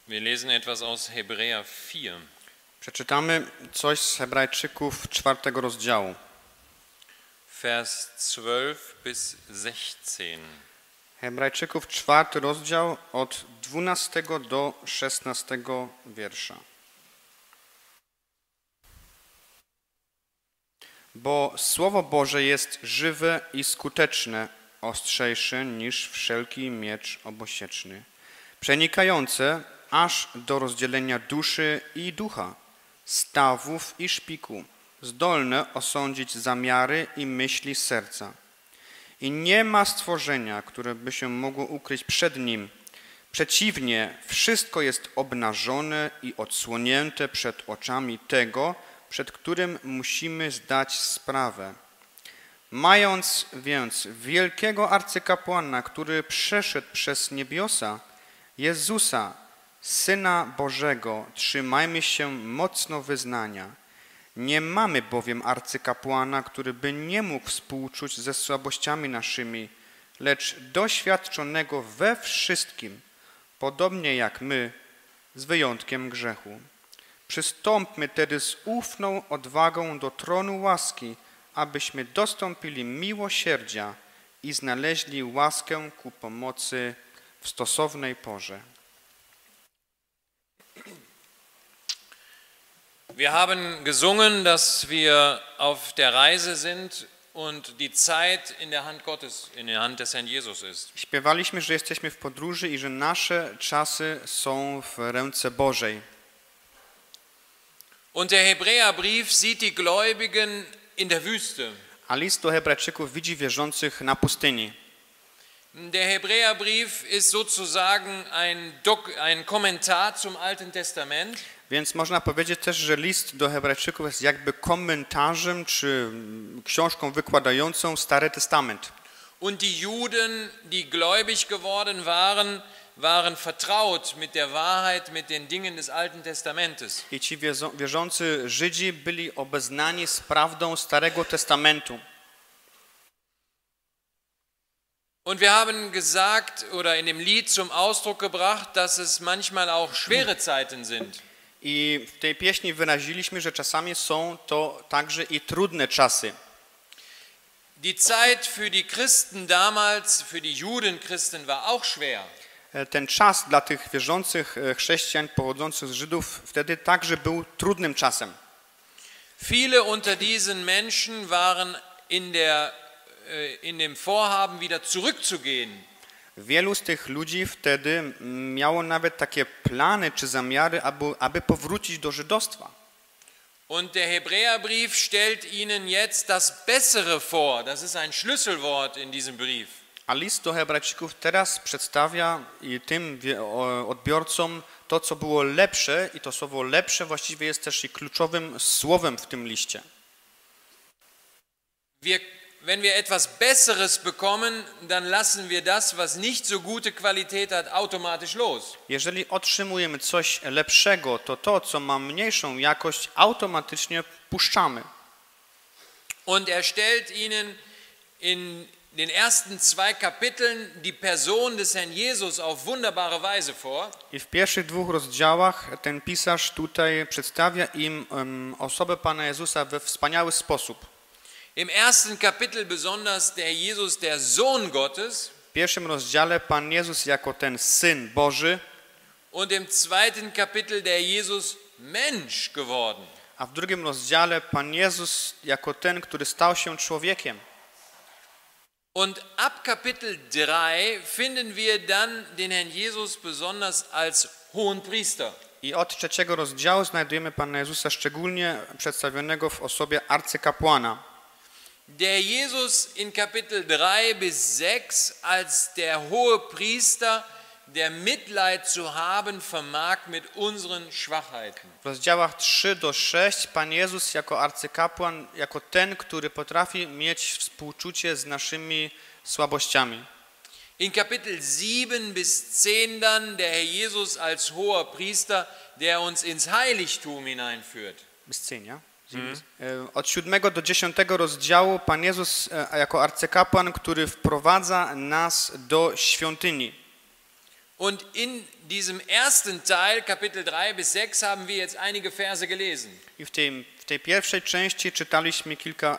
Wir lesen etwas aus Hebräer 4. Przeczytamy coś z Hebrajczyków 4 rozdziału. Vers 12 bis 16. Hebrajczyków 4 rozdział od 12 do 16 wiersza. Bo Słowo Boże jest żywe i skuteczne, ostrzejsze niż wszelki miecz obosieczny, przenikające aż do rozdzielenia duszy i ducha, stawów i szpiku, zdolne osądzić zamiary i myśli serca. I nie ma stworzenia, które by się mogło ukryć przed Nim. Przeciwnie, wszystko jest obnażone i odsłonięte przed oczami tego, przed którym musimy zdać sprawę. Mając więc wielkiego arcykapłana, który przeszedł przez niebiosa, Jezusa, Syna Bożego, trzymajmy się mocno wyznania. Nie mamy bowiem arcykapłana, który by nie mógł współczuć ze słabościami naszymi, lecz doświadczonego we wszystkim, podobnie jak my, z wyjątkiem grzechu. Przystąpmy tedy z ufną odwagą do tronu łaski, abyśmy dostąpili miłosierdzia i znaleźli łaskę ku pomocy w stosownej porze. Wir haben gesungen, dass wir auf der Reise sind und die Zeit in der Hand Gottes, in der Hand des Herrn Jesus ist. Śpiewaliśmy, że jesteśmy w podróży i że nasze czasy są w ręce Bożej. Und der Hebräerbrief sieht die Gläubigen in der Wüste. A list do Hebrajczyków widzi wierzących na pustyni. Der Hebräerbrief ist sozusagen ein Kommentar zum Alten Testament. Więc można powiedzieć też, że list do Hebrajczyków jest jakby komentarzem czy książką wykładającą Stary Testament. Und die Juden, die gläubig geworden waren vertraut mit der Wahrheit, mit den Dingen des Alten Testamentes. I ci wierzący Żydzi byli obeznani z prawdą Starego Testamentu. Und wir haben gesagt oder in dem Lied zum Ausdruck gebracht, dass es manchmal auch schwere Zeiten sind. I w tej pieśni wyraziliśmy, że czasami są to także i trudne czasy. Die Zeit für die Christen damals, für die Judenchristen war auch schwer. Ten czas dla tych wierzących chrześcijan pochodzących z Żydów wtedy także był trudnym czasem. Viele unter diesen Menschen waren in dem Vorhaben, wieder zurückzugehen. Wielu z tych ludzi wtedy miało nawet takie plany czy zamiary, aby powrócić do żydostwa. Und der Hebräerbrief stellt ihnen jetzt das Bessere vor. Das ist ein Schlüsselwort in diesem Brief. A list do Hebrajczyków teraz przedstawia tym odbiorcom to, co było lepsze, i to słowo lepsze właściwie jest też i kluczowym słowem w tym liście. Wenn wir etwas Besseres bekommen, dann lassen wir das, was nicht so gute Qualität hat, automatisch los. Jeżeli otrzymujemy coś lepszego, to to, co ma mniejszą jakość, automatycznie puszczamy. Und stellt ihnen in den ersten 2 Kapiteln die Person des Herrn Jesus auf wunderbare Weise vor. I w pierwszych 2 rozdziałach ten pisarz tutaj przedstawia im osobę Pana Jezusa we wspaniały sposób. Im ersten Kapitel besonders der Jesus, der Sohn Gottes. W pierwszym rozdziale Pan Jezus jako ten Syn Boży. Und im zweiten Kapitel der Jesus Mensch geworden. A w drugim rozdziale Pan Jezus jako ten, który stał się człowiekiem. Und ab Kapitel 3 finden wir dann den Herrn Jesus besonders als Hohenpriester. I od 3 rozdziału znajdujemy Pana Jezusa szczególnie przedstawionego w osobie arcykapłana. Der Jesus in Kapitel 3 bis 6 als der Hohepriester, der Mitleid zu haben vermag mit unseren Schwachheiten. W rozdziałach 3 do 6 Pan Jezus jako arcykapłan, jako ten, który potrafi mieć współczucie z naszymi słabościami. In Kapitel 7 bis 10 dann der Herr Jesus als hoher Priester, der uns ins Heiligtum hineinführt. Bis 10, ja? Od 7 do 10 rozdziału Pan Jezus jako arcykapłan, który wprowadza nas do świątyni. Und in diesem ersten Teil, Kapitel 3 bis 6, haben wir jetzt einige Verse gelesen. I w tej pierwszej części czytaliśmy kilka,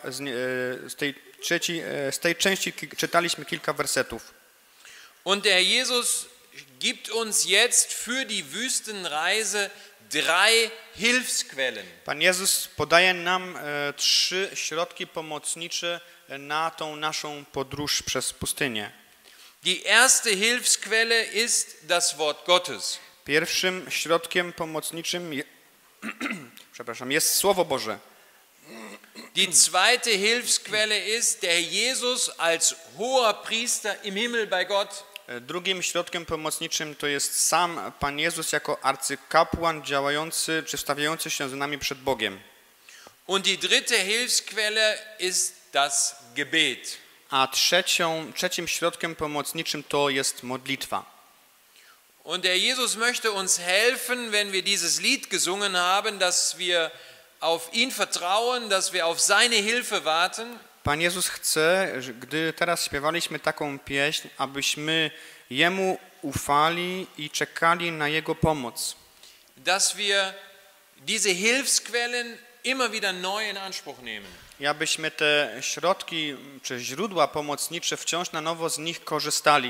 z tej części czytaliśmy kilka wersetów. Und der Jesus gibt uns jetzt für die Wüstenreise 3 Hilfsquellen. Pan Jezus podaje nam 3 środki pomocnicze na tą naszą podróż przez pustynię. Die erste Hilfsquelle ist das Wort Gottes. Pierwszym środkiem pomocniczym jest Słowo Boże. Die zweite Hilfsquelle ist der Jesus als hoher Priester im Himmel bei Gott. Drugim środkiem pomocniczym to jest sam Pan Jezus jako arcykapłan działający czy stawiający się z nami przed Bogiem. Und die dritte Hilfsquelle ist das Gebet. A trzecim środkiem pomocniczym to jest modlitwa. Und der Jesus möchte uns helfen, wenn wir dieses Lied gesungen haben, dass wir auf ihn vertrauen, dass wir auf seine Hilfe warten. Pan Jezus chce, gdy teraz śpiewaliśmy taką pieśń, abyśmy Jemu ufali i czekali na Jego pomoc. Dass wir diese Hilfsquellen immer wieder neu in Anspruch nehmen. I abyśmy te środki czy źródła pomocnicze wciąż na nowo z nich korzystali.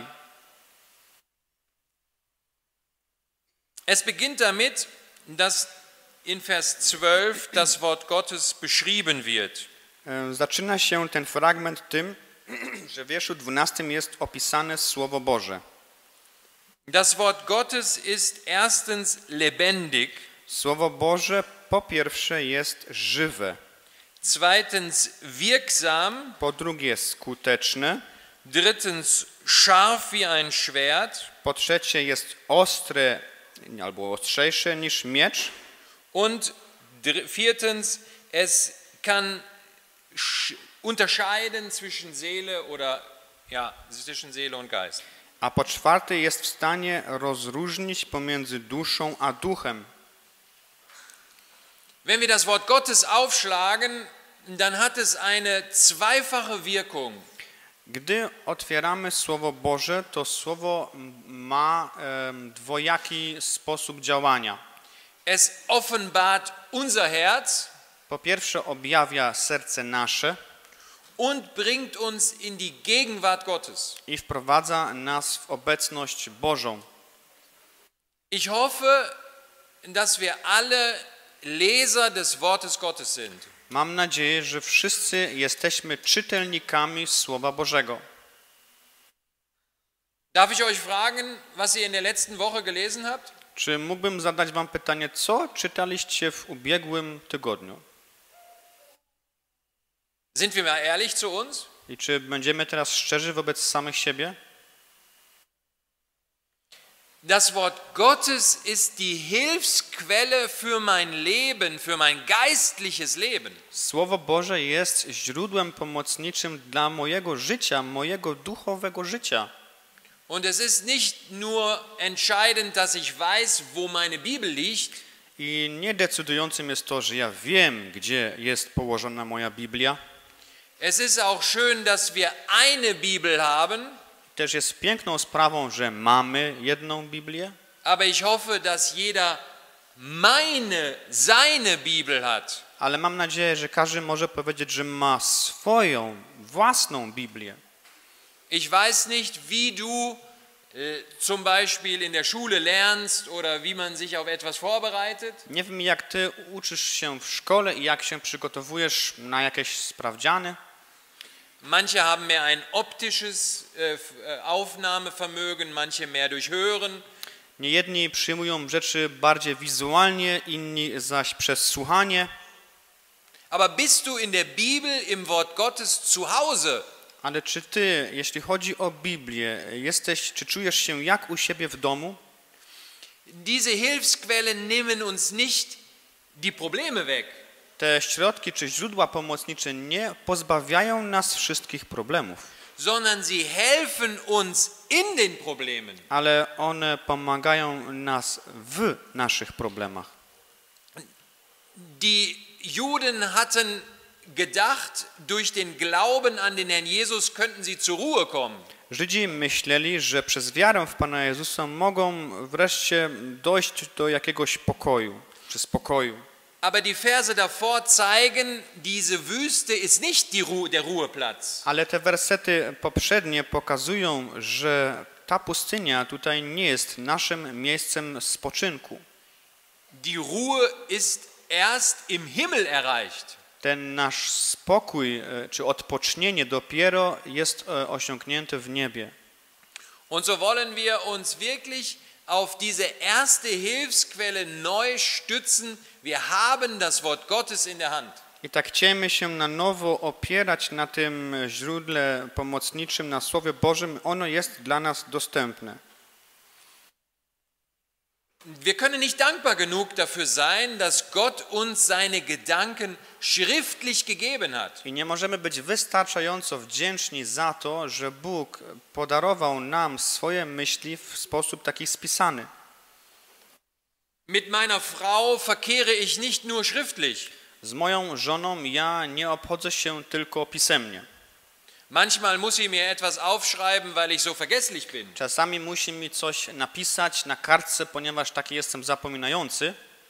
Es beginnt damit, dass in Vers 12 das Wort Gottes beschrieben wird. Zaczyna się ten fragment tym, że w wierszu 12 jest opisane Słowo Boże. Das Wort Gottes ist erstens lebendig, Słowo Boże po pierwsze jest żywe, zweitens wirksam, po drugie skuteczne, drittens scharf wie ein Schwert po trzecie jest ostre albo ostrzejsze niż miecz und viertens es kann unterscheiden zwischen Seele oder zwischen Seele und Geist. a po czwarte jest w stanie rozróżnić pomiędzy duszą a duchem. Wenn wir das Wort Gottes aufschlagen, dann hat es eine zweifache Wirkung. Gdy otwieramy Słowo Boże, to Słowo ma dwojaki sposób działania. Es offenbart unser Herz Po pierwsze objawia serce nasze und bringt uns in die Gegenwart Gottes. i wprowadza nas w obecność Bożą. Ich hoffe, dass wir alle Leser des Wortes Gottes sind. Mam nadzieję, że wszyscy jesteśmy czytelnikami Słowa Bożego. Darf ich euch fragen, was ihr in der letzten Woche gelesen habt? Czy mógłbym zadać wam pytanie, co czytaliście w ubiegłym tygodniu? Sind wir mal ehrlich zu uns? I czy będziemy teraz szczerzy wobec samych siebie? Das Wort Gottes ist die Hilfsquelle für mein Leben, für mein geistliches Leben. Słowo Boże jest źródłem pomocniczym dla mojego życia, mojego duchowego życia. Und es ist nicht nur entscheidend, dass ich weiß, wo meine Bibel liegt, I nie decydującym jest to, że ja wiem, gdzie jest położona moja Biblia. es ist auch schön, dass wir eine Bibel haben, Też jest piękną sprawą, że mamy jedną Biblię, aber ich hoffe, dass jeder seine Bibel hat. ale mam nadzieję, że każdy może powiedzieć, że ma swoją, własną Biblię. Ich weiß nicht, wie du zum Beispiel in der Schule lernst oder wie man sich auf etwas vorbereitet. Nie wiem, jak ty uczysz się w szkole i jak się przygotowujesz na jakieś sprawdziany. Manche haben mehr ein optisches Aufnahmevermögen, manche mehr durch Hören. Niejedni przyjmują rzeczy bardziej wizualnie, inni zaś przez słuchanie. Aber bist du in der Bibel, im Wort Gottes zu Hause? Ale czy ty, jeśli chodzi o Biblię, czy czujesz się jak u siebie w domu? Diese Hilfsquellen nehmen uns nicht die Probleme weg, Te środki czy źródła pomocnicze nie pozbawiają nas wszystkich problemów, sondern sie helfen uns in den Problemen. ale one pomagają nas w naszych problemach. Die Juden hatten gedacht, durch den Glauben an den Herrn Jesus könnten sie zur Ruhe kommen. Żydzi myśleli, że przez wiarę w Pana Jezusa mogą wreszcie dojść do jakiegoś pokoju, czy spokoju. Aber die Verse davor zeigen, diese Wüste ist nicht der Ruheplatz. Ale te wersety poprzednie pokazują, że ta pustynia tutaj nie jest naszym miejscem spoczynku. Die Ruhe ist erst im Himmel erreicht. Ten nasz spokój czy odpocznienie dopiero jest osiągnięte w niebie. Und so wollen wir uns wirklich auf diese erste Hilfsquelle neu stützen. Wir haben das Wort Gottes in der Hand. I tak chcemy się na nowo opierać na tym źródle pomocniczym, na Słowie Bożym. Ono jest dla nas dostępne. Wir können nicht dankbar genug dafür sein, dass Gott uns seine Gedanken schriftlich gegeben hat. I nie możemy być wystarczająco wdzięczni za to, że Bóg podarował nam swoje myśli w sposób taki spisany. Mit meiner Frau verkehre ich nicht nur schriftlich. Z moją żoną ja nie obchodzę się tylko pisemnie. Manchmal muss sie mir etwas aufschreiben, weil ich so vergesslich bin. Czasami musi mi coś napisać na kartce, ponieważ taki jestem zapominający.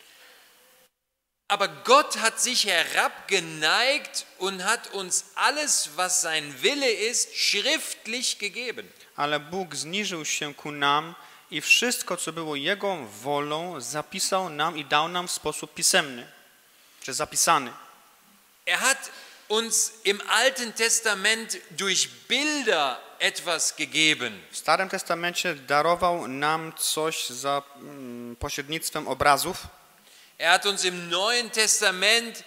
Aber Gott hat sich herabgeneigt und hat uns alles, was sein Wille ist, schriftlich gegeben. Ale Bóg zniżył się ku nam i wszystko, co było Jego wolą, zapisał nam i dał nam w sposób pisemny, czy zapisany. Er hat uns im Alten Testament durch Bilder etwas gegeben. W Starym Testamencie darował nam coś za pośrednictwem obrazów. Er hat uns im Neuen Testament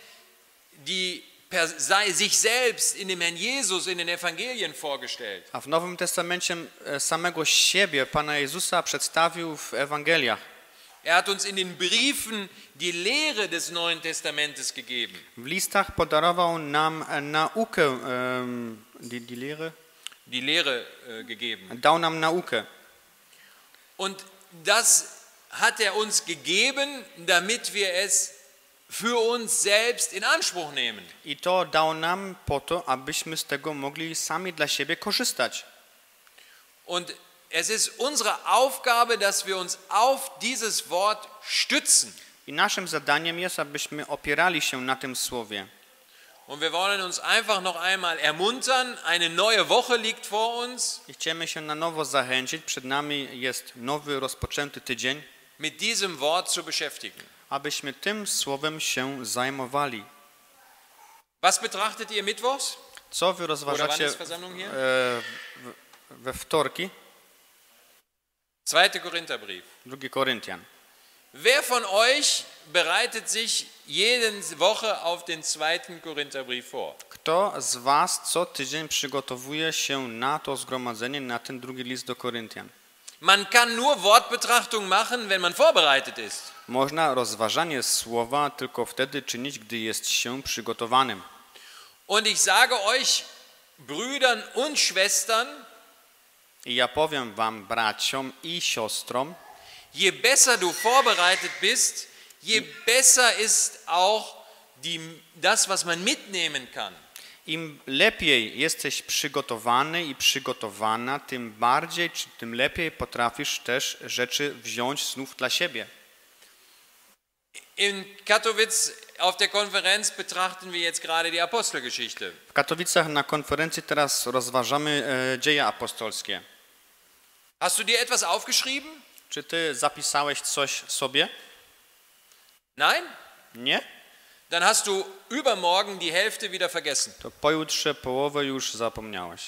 sich selbst in dem Herrn Jesus in den Evangelien vorgestellt. A w Nowym Testamencie samego siebie, Pana Jezusa, przedstawił w Ewangeliach. Er hat uns in den Briefen die Lehre des Neuen Testamentes gegeben. W listach podarował nam naukę, Die Lehre gegeben. dał nam naukę. Und das hat er uns gegeben, damit wir es für uns selbst in Anspruch nehmen. I to dał nam po to, abyśmy z tego mogli sami dla siebie korzystać. Und es ist unsere Aufgabe, dass wir uns auf dieses Wort stützen. I naszym zadaniem jest, abyśmy opierali się na tym słowie. Und wir wollen uns einfach noch einmal ermuntern. Eine neue Woche liegt vor uns. I chcemy się na nowo zachęcić. Przed nami jest nowy, rozpoczęty tydzień. Mit diesem Wort zu beschäftigen. Abyśmy tym słowem się zajmowali. Was betrachtet ihr mittwochs? Co wy Oder wann rozważacie ist Versammlung hier? we wtorki? 2. Korintherbrief. 2 Koryntian. Wer von euch bereitet sich jede Woche auf den 2. Korintherbrief vor? Kto z was co tydzień przygotowuje się na to zgromadzenie, na ten drugi list do Koryntian? Man kann nur Wortbetrachtung machen, wenn man vorbereitet ist. Można rozważanie słowa tylko wtedy czynić, gdy jest się przygotowanym. Und ich sage euch, Brüdern und Schwestern, I ja powiem wam, braciom i siostrom, je besser du vorbereitet bist, je besser ist auch das, was man mitnehmen kann. im lepiej jesteś przygotowany i przygotowana, tym bardziej, czy tym lepiej potrafisz też rzeczy wziąć znów dla siebie. In Katowice auf der Konferenz betrachten wir jetzt gerade die Apostelgeschichte. W Katowicach na konferencji teraz rozważamy dzieje apostolskie. Hast du dir etwas aufgeschrieben? Czy ty zapisałeś coś sobie? Nein? Nie? Dann hast du übermorgen die Hälfte wieder vergessen. To pojutrze połowę już zapomniałeś.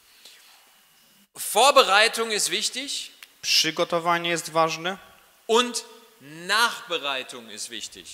Vorbereitung ist wichtig Przygotowanie jest ważne. und Nachbereitung ist wichtig.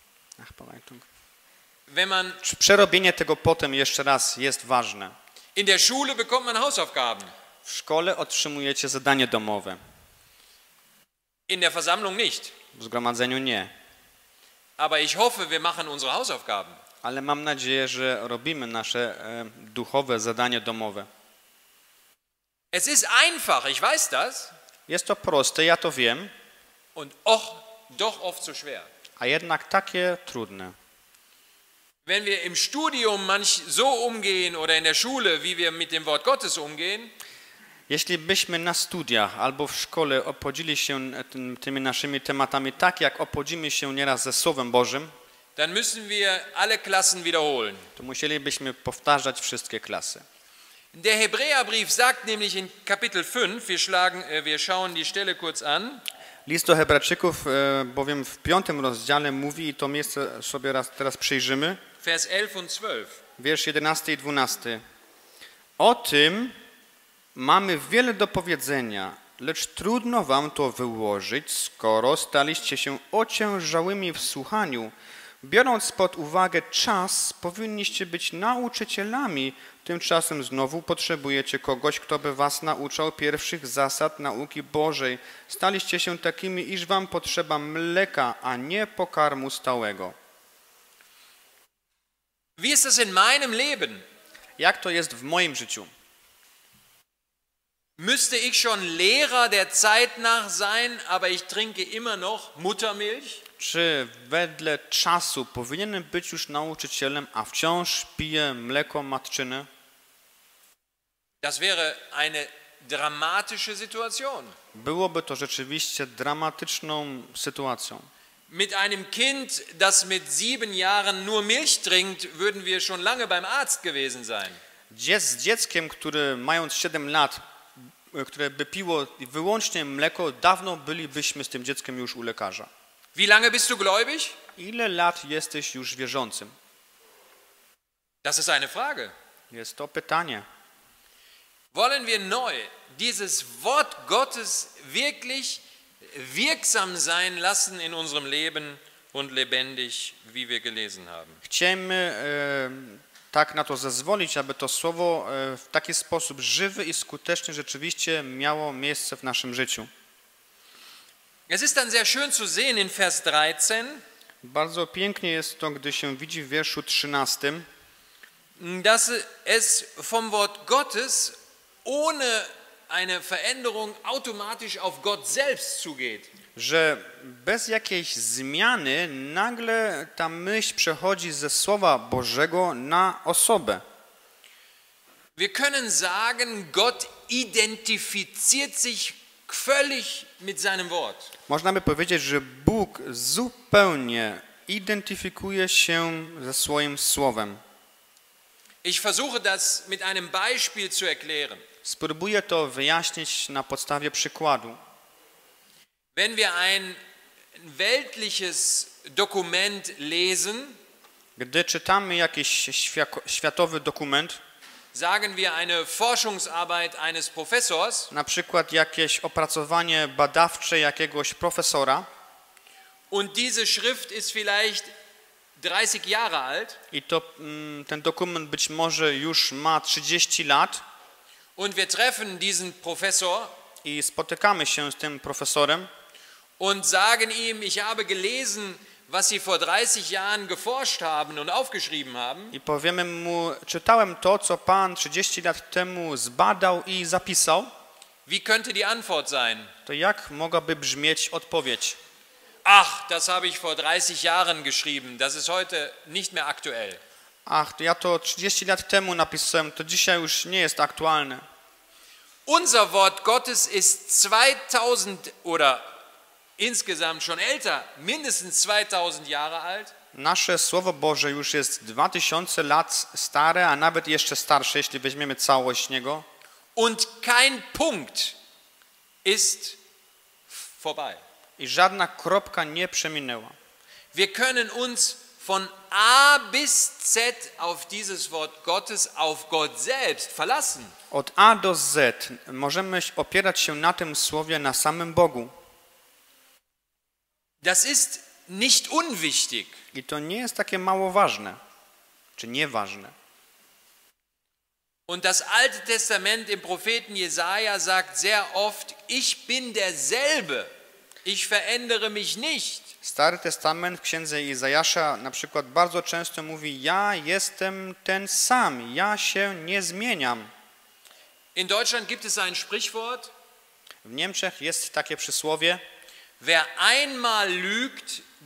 Wenn man Przerobienie tego potem jeszcze raz jest ważne. in der Schule bekommt man Hausaufgaben, W szkole otrzymujecie zadanie domowe. in der Versammlung nicht. W zgromadzeniu nie. Aber ich hoffe, wir machen unsere Hausaufgaben. Ale mam nadzieję, że robimy nasze duchowe zadanie domowe. Es ist einfach, ich weiß das, Jest to proste, ja to wiem, und doch oft so schwer. a jednak takie trudne. wenn wir im Studium so umgehen oder in der Schule, wie wir mit dem Wort Gottes umgehen, Jeśli byśmy na studiach albo w szkole obchodzili się tymi naszymi tematami tak, jak obchodzimy się nieraz ze Słowem Bożym, dann müssen wir alle Klassen wiederholen. to musielibyśmy powtarzać wszystkie klasy. Der Hebräerbrief sagt nämlich in Kapitel 5, wir schauen die Stelle kurz an. List do Hebrajczyków bowiem w 5 rozdziale mówi, i to miejsce sobie teraz przyjrzymy, Vers 11 und 12. wiersz 11 i 12. O tym mamy wiele do powiedzenia, lecz trudno wam to wyłożyć, skoro staliście się ociężałymi w słuchaniu. Biorąc pod uwagę czas, powinniście być nauczycielami, tymczasem znowu potrzebujecie kogoś, kto by was nauczał pierwszych zasad nauki Bożej. Staliście się takimi, iż wam potrzeba mleka, a nie pokarmu stałego. Wie ist das in meinem Leben? Jak to jest w moim życiu? Müsste ich schon Lehrer der Zeit nach sein, aber ich trinke immer noch Muttermilch? Czy wedle czasu powinienem być już nauczycielem, a wciąż piję mleko matczyne? Das wäre eine dramatische Situation. Byłoby to rzeczywiście dramatyczną sytuacją. Mit einem Kind, das mit 7 Jahren nur Milch trinkt, würden wir schon lange beim Arzt gewesen sein. Z dzieckiem, które mając 7 lat, które by piło wyłącznie mleko, dawno bylibyśmy z tym dzieckiem już u lekarza. Wie lange bist du gläubig? Ile lat jesteś już wierzącym? Das ist eine Frage. Jest to pytanie. Wollen wir neu dieses Wort Gottes wirklich wirksam sein lassen in unserem Leben und lebendig, wie wir gelesen haben? Chcemy tak na to zezwolić, aby to słowo w taki sposób żywy i skuteczny rzeczywiście miało miejsce w naszym życiu. Es ist dann sehr schön zu sehen in Vers 13, Bardzo pięknie jest to, gdy się widzi w wierszu 13, dass es vom Wort Gottes ohne eine Veränderung automatisch auf Gott selbst zugeht. że bez jakiejś zmiany nagle ta myśl przechodzi ze Słowa Bożego na osobę. Wir können sagen, Gott identifiziert sich völlig mit seinem Wort. Można by powiedzieć, że Bóg zupełnie identyfikuje się ze swoim Słowem. Ich versuche das mit einem Beispiel zu erklären. Spróbuję to wyjaśnić na podstawie przykładu. Wenn wir ein weltliches Dokument lesen, Gdy czytamy jakiś światowy dokument, sagen wir eine Forschungsarbeit eines Professors, na przykład jakieś opracowanie badawcze jakiegoś profesora, und diese Schrift ist vielleicht 30 Jahre alt, i to ten dokument być może już ma 30 lat, und wir treffen diesen Professor i spotykamy się z tym profesorem und sagen ihm, ich habe gelesen, was Sie vor 30 Jahren geforscht haben und aufgeschrieben haben. i powiemy mu, czytałem to, co pan 30 lat temu zbadał i zapisał, Wie könnte die Antwort sein? to jak mogłaby brzmieć odpowiedź? Ach, das habe ich vor 30 Jahren geschrieben, das ist heute nicht mehr aktuell. Ach, to ja to 30 lat temu napisałem, to dzisiaj już nie jest aktualne. Unser Wort Gottes ist 2000 oder insgesamt schon älter, mindestens 2000 Jahre alt. Nasze Słowo Boże już jest 2000 lat stare, a nawet jeszcze starsze, jeśli weźmiemy całość niego. Und kein Punkt ist vorbei. I żadna kropka nie przeminęła. Wir können uns von A bis Z auf dieses Wort Gottes, auf Gott selbst verlassen. Od A do Z możemy opierać się na tym Słowie, na samym Bogu. Das ist nicht unwichtig. I to nie jest takie mało ważne, czy nieważne. Und das Alte Testament im Propheten Jesaja sagt sehr oft, ich bin derselbe, ich verändere mich nicht. Stary Testament w księdze Izajasza na przykład bardzo często mówi: ja jestem ten sam, ja się nie zmieniam. In Deutschland gibt es ein Sprichwort, W Niemczech jest takie przysłowie: wer einmal lügt,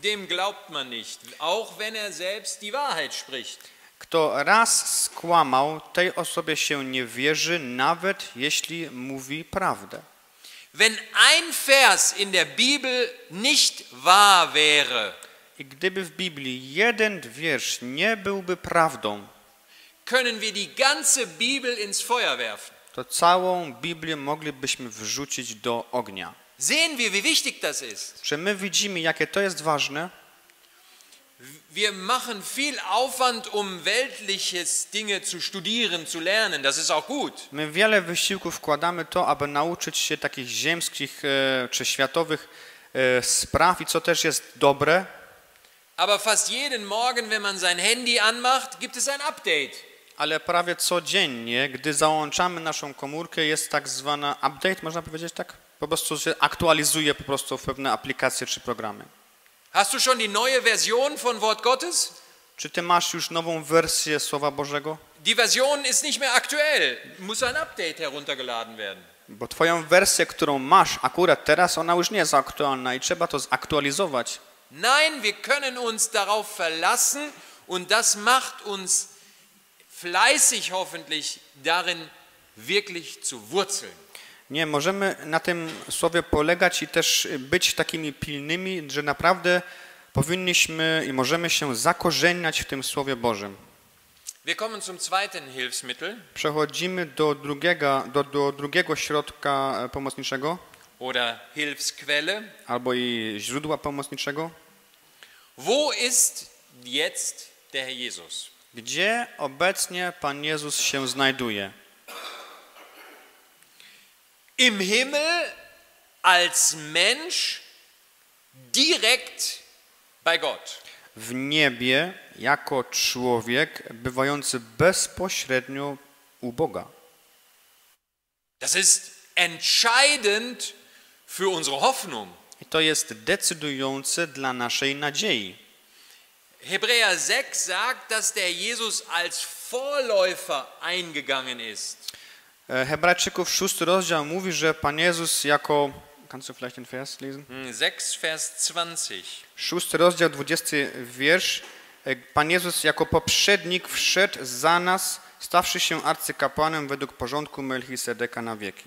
dem glaubt man nicht, auch wenn er selbst die Wahrheit spricht. Kto raz skłamał, tej osobie się nie wierzy, nawet jeśli mówi prawdę. Wenn ein Vers in der Bibel nicht wahr wäre, I gdyby w Biblii jeden wiersz nie byłby prawdą, können wir die ganze Bibel ins Feuer werfen. to całą Biblię moglibyśmy wrzucić do ognia. Sehen wir, wie wichtig das ist. Czy my widzimy, jakie to jest ważne? Wir machen viel Aufwand, weltliche Dinge zu studieren, zu lernen. Das ist auch gut. My wiele wysiłków wkładamy to, aby nauczyć się takich ziemskich czy światowych spraw i co też jest dobre. Aber fast jeden Morgen, wenn man sein Handy anmacht, gibt es ein Update. Ale prawie codziennie, gdy załączamy naszą komórkę, jest tak zwana update, można powiedzieć tak? Po prostu się aktualizuje po prostu pewne aplikacje czy programy. Hast du schon die neue Version von Wort Gottes? Czy ty masz już nową wersję Słowa Bożego? Die Version ist nicht mehr aktuell. Muss ein Update heruntergeladen werden. Bo twoją wersję, którą masz akurat teraz, ona już nie jest aktualna i trzeba to zaktualizować. Nein, wir können uns darauf verlassen und das macht uns fleißig hoffentlich darin wirklich zu wurzeln. Nie, możemy na tym słowie polegać i też być takimi pilnymi, że naprawdę powinniśmy i możemy się zakorzeniać w tym Słowie Bożym. Wir kommen zum zweiten Hilfsmittel. Przechodzimy do drugiego środka pomocniczego Oder Hilfsquelle. albo i źródła pomocniczego. Wo ist jetzt der Herr Jesus? Gdzie obecnie Pan Jezus się znajduje? Im Himmel als Mensch direkt bei Gott. W niebie jako człowiek bywający bezpośrednio u Boga. Das ist entscheidend für unsere Hoffnung. I to jest decydujące dla naszej nadziei. Hebräer 6 sagt, dass der Jesus als Vorläufer eingegangen ist. Hebrajczyków 6 rozdział mówi, że Pan Jezus jako... Kannst du vielleicht den Vers lesen? 6, Vers 20. 6 rozdział, 20 wiersz. Pan Jezus jako poprzednik wszedł za nas, stawszy się arcykapłanem według porządku Melchisedeka na wieki.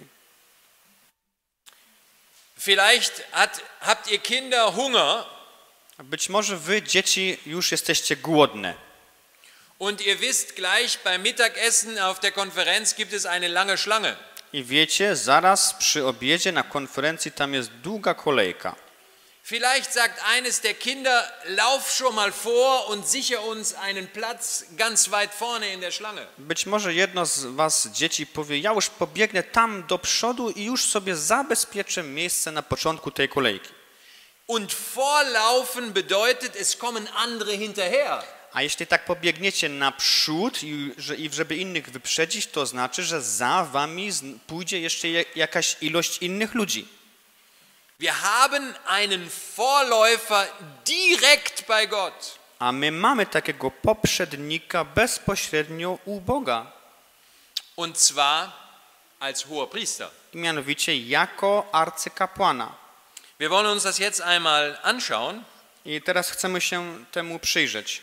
Vielleicht habt ihr Kinder Hunger. Być może wy, dzieci, już jesteście głodne. Und ihr wisst gleich, beim Mittagessen auf der Konferenz gibt es eine lange Schlange. I wiecie, zaraz przy obiedzie na konferencji tam jest długa kolejka. Vielleicht sagt eines der Kinder, lauf schon mal vor und sicher uns einen Platz ganz weit vorne in der Schlange. Być może jedno z was, dzieci, powie, ja już pobiegnę tam do przodu i już sobie zabezpieczę miejsce na początku tej kolejki. Und vorlaufen bedeutet, es kommen andere hinterher. A jeśli tak pobiegniecie naprzód i żeby innych wyprzedzić, to znaczy, że za wami pójdzie jeszcze jakaś ilość innych ludzi. Wir haben einen Vorläufer direkt bei Gott. A my mamy takiego poprzednika bezpośrednio u Boga. Und zwar als Hohepriester. I mianowicie jako arcykapłana. Wir wollen uns das jetzt einmal anschauen. I teraz chcemy się temu przyjrzeć.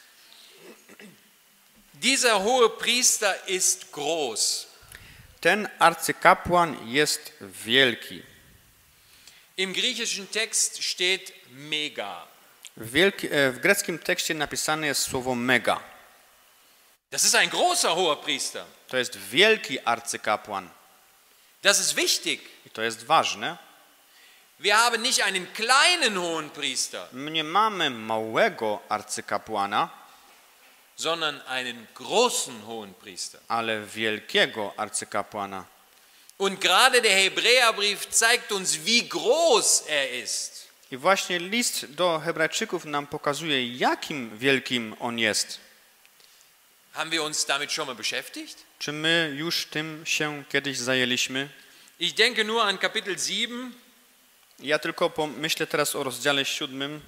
Dieser Hohepriester ist groß. Ten arcykapłan jest wielki. Im griechischen Text steht mega. W greckim tekście napisane jest słowo mega. Das ist ein großer Hohepriester. To jest wielki arcykapłan. Das ist wichtig. I to jest ważne. Wir haben nicht einen kleinen Hohenpriester, My nie mamy małego arcykapłana, sondern einen großen Hohenpriester. ale wielkiego arcykapłana. Und gerade der Hebräerbrief zeigt uns, wie groß er ist. I właśnie list do Hebrajczyków nam pokazuje, jakim wielkim on jest. Haben wir uns damit schon mal beschäftigt? Czy my już tym się kiedyś zajęliśmy? Ich denke nur an Kapitel 7. Ja tylko myślę teraz o rozdziale 7.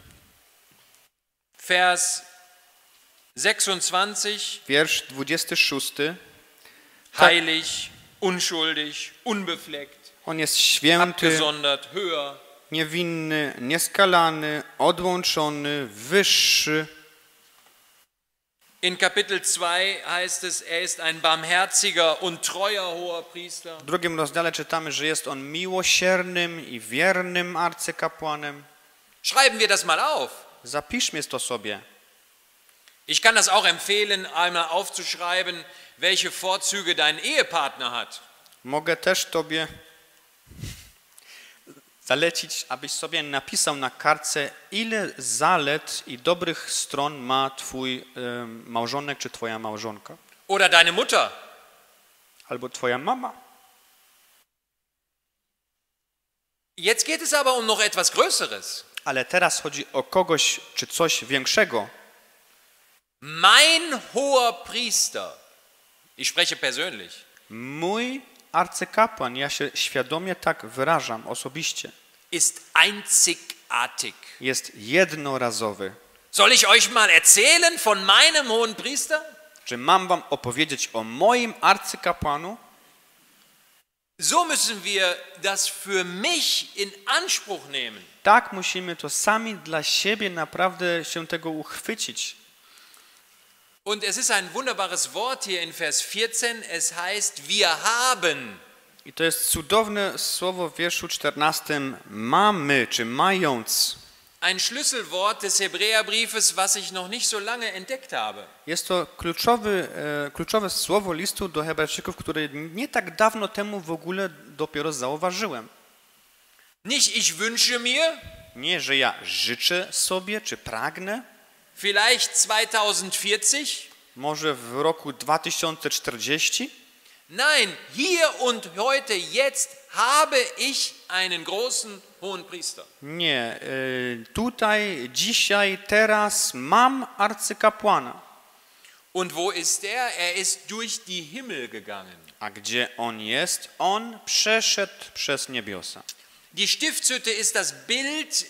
Vers 26. Wiersz 26. Heilig, unschuldig, unbefleckt, On jest święty, abgesondert, höher, niewinny, nieskalany, odłączony, wyższy. In Kapitel 2 heißt es, er ist ein barmherziger und treuer Hoherpriester. W drugim rozdziale czytamy, że jest on miłosiernym i wiernym arcykapłanem. Schreiben wir das mal auf. Zapiszmy to sobie. Ich kann das auch empfehlen, einmal aufzuschreiben, welche Vorzüge dein Ehepartner hat. Mogę też tobie zalecić, abyś sobie napisał na kartce, ile zalet i dobrych stron ma twój małżonek czy twoja małżonka. Oder deine Mutter. Albo twoja mama. Jetzt geht es aber um noch etwas Größeres. Ale teraz chodzi o kogoś czy coś większego. Mein Hoherpriester, ich spreche persönlich, Mój arcykapłan, ja się świadomie tak wyrażam osobiście, ist einzigartig. jest jednorazowy. Soll ich euch mal erzählen von meinem Hohenpriester? Czy mam wam opowiedzieć o moim arcykapłanu? So müssen wir das für mich in Anspruch nehmen. Tak, musimy to sami dla siebie naprawdę się tego uchwycić. Und es ist ein wunderbares Wort hier in Vers 14. Es heißt, wir haben. I to jest cudowne słowo w wierszu 14. Mamy, czy mając. Ein Schlüsselwort des Hebräerbriefes, was ich noch nicht so lange entdeckt habe. Jest to kluczowe słowo listu do Hebrajczyków, które nie tak dawno temu w ogóle dopiero zauważyłem. Nicht ich wünsche mir, Nie, że ja życzę sobie, czy pragnę, vielleicht 2040. może w roku 2040. Nein, hier und heute, jetzt habe ich einen großen Hohenpriester. Nie, tutaj, dzisiaj, teraz mam arcykapłana. Und wo ist er? Er ist durch die Himmel gegangen. A gdzie on jest? On przeszedł przez niebiosa. Die Stiftshütte ist das Bild,